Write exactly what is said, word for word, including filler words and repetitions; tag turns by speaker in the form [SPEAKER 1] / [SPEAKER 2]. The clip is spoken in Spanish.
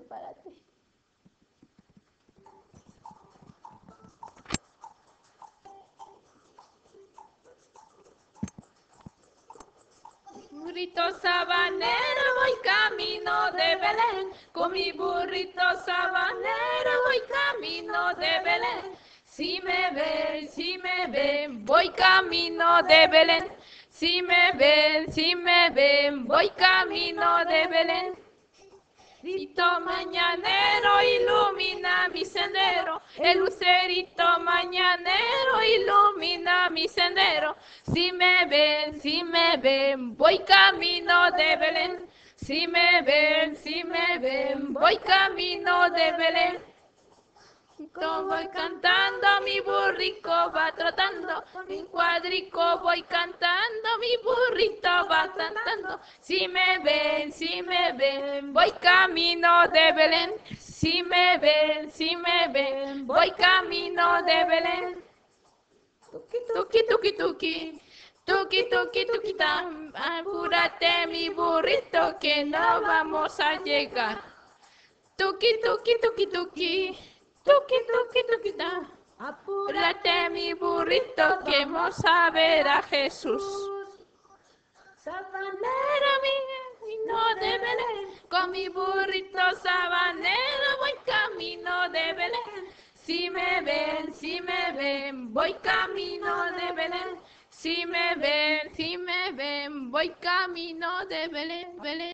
[SPEAKER 1] prepárate. Burrito sabanero, voy camino de Belén. Con mi burrito sabanero, voy camino de Belén. Si me ven, si me ven, voy camino de Belén. Si me ven, si me ven, voy camino de Belén. Lucerito mañanero ilumina mi sendero, el lucerito mañanero ilumina mi sendero. Si me ven, si me ven, voy camino de Belén. Si me ven, si me ven, voy camino de Belén. Voy cantando, mi burrico va trotando, mi cuadrico voy cantando, mi burrito va cantando. Si me ven, si me ven, voy camino de Belén. Si me ven, si me ven, voy camino de Belén. Tuki, tuki, tuki, tuki, tuki, tuki, tam. Apúrate, mi burrito, que no vamos a llegar. Tuki, tuki, tuki, tuki. Tuki, tuki, tuki, ta. Apúrate, mi burrito, que vamos a ver a Jesús. Sabanero, mi camino de Belén. Con mi burrito sabanero voy camino de Belén. Si me ven, si me ven, voy camino de Belén. Si me ven, si me ven, voy camino de Belén, Belén.